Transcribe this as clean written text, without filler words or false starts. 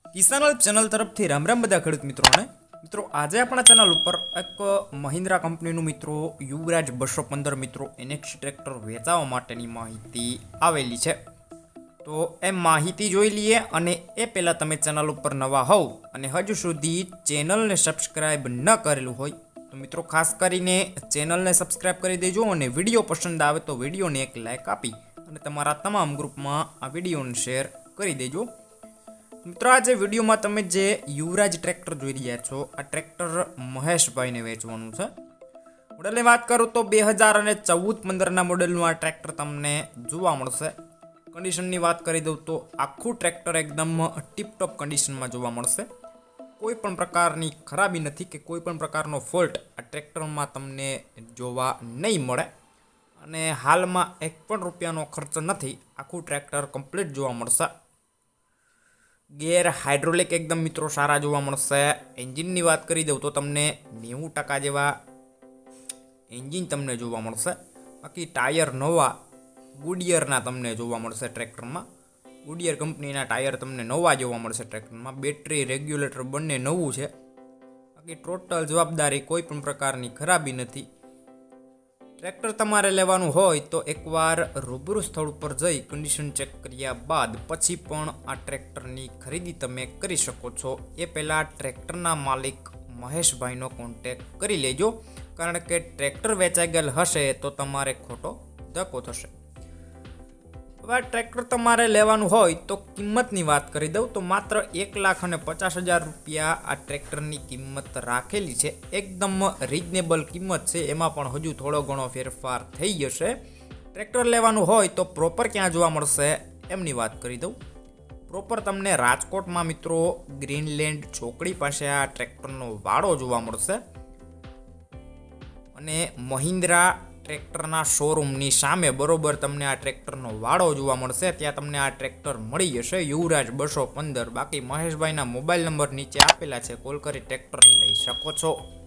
કિસાન help channel તરફથી રામ રામ બધા ખેડૂત મિત્રોને મિત્રો આજે આપણા ચેનલ ઉપર એક મહિન્દ્રા કંપનીનું મિત્રો યુવરાજ 215 મિત્રો એનેક્સ ટ્રેક્ટર વેચાવા માટેની માહિતી આવેલી છે। તો એ માહિતી જોઈ લઈએ અને એ પહેલાં તમે ચેનલ ઉપર નવા હોવ અને હજુ સુધી ચેનલને સબસ્ક્રાઈબ ન કરેલું હોય તો મિત્રો ખાસ કરીને ચેનલને સબસ્ક્રાઈબ કરી દેજો અને વિડીયો પસંદ આવે તો વિડીયોને એક લાઇક આપી અને તમારા તમામ ગ્રુપમાં આ વિડીયોને શેર કરી દેજો। મિત્રો આજે વિડીયોમાં તમે જે યુવરાજ ટ્રેક્ટર જોઈ રહ્યા છો આ ટ્રેક્ટર મહેશભાઈને વેચવાનું છે। મોડલની વાત કરું તો 2014-15ના મોડલનું આ ટ્રેક્ટર તમને જોવા મળશે। કન્ડિશનની વાત કરી દઉં તો આખું ટ્રેક્ટર એકદમ ટીપટોપ કન્ડિશનમાં જોવા મળશે। કોઈ પણ પ્રકારની ખરાબી નથી કે કોઈ પણ પ્રકારનો ફોલ્ટ આ ટ્રેક્ટરમાં તમને જોવા નહીં મળે અને હાલમાં એક પણ રૂપિયાનો ખર્ચ નથી। આખું ટ્રેક્ટર કમ્પ્લીટ જોવા મળશે। ગેર હાઇડ્રોલિક એકદમ મિત્રો સારા જોવા મળશે। એન્જિનની વાત કરી દઉં તો તમને 90% જેવા એન્જિન તમને જોવા મળશે। બાકી ટાયર નવા ગુડિયરના તમને જોવા મળશે ટ્રેક્ટરમાં। ગુડિયર કંપનીના ટાયર તમને નવા જોવા મળશે ટ્રેક્ટરમાં। બેટરી રેગ્યુલેટર બંને નવું છે। બાકી ટોટલ જવાબદારી કોઈ પણ પ્રકારની ખરાબી નથી। ટ્રેક્ટર તમારે લેવાનું હોય તો એકવાર રૂબરૂ સ્થળ ઉપર જઈ કન્ડિશન ચેક કર્યા બાદ પછી પણ આ ટ્રેક્ટરની ખરીદી તમે કરી શકો છો। એ પહેલાં ટ્રેક્ટરના માલિક મહેશભાઈનો કોન્ટેક કરી લેજો, કારણ કે ટ્રેક્ટર વેચાઈ ગયેલ હશે તો તમારે ખોટો ધક્કો થશે। હવે ટ્રેક્ટર તમારે લેવાનું હોય તો કિંમતની વાત કરી દઉં તો માત્ર 1,50,000 રૂપિયા આ ટ્રેક્ટરની કિંમત રાખેલી છે। એકદમ રિઝનેબલ કિંમત છે, એમાં પણ હજુ થોડો ઘણો ફેરફાર થઈ જશે। ટ્રેક્ટર લેવાનું હોય તો પ્રોપર ક્યાં જોવા મળશે એમની વાત કરી દઉં। પ્રોપર તમને રાજકોટમાં મિત્રો ગ્રીનલેન્ડ ચોકડી પાસે આ ટ્રેક્ટરનો વાડો જોવા મળશે અને મહિન્દ્રા ટ્રેક્ટરના શોરૂમની સામે બરોબર તમને આ ટ્રેક્ટરનો વાડો જોવા મળશે। ત્યાં તમને આ ટ્રેક્ટર મળી જશે યુવરાજ 215। બાકી મહેશભાઈના મોબાઈલ નંબર નીચે આપેલા છે, કોલ કરી ટ્રેક્ટર લઈ શકો છો।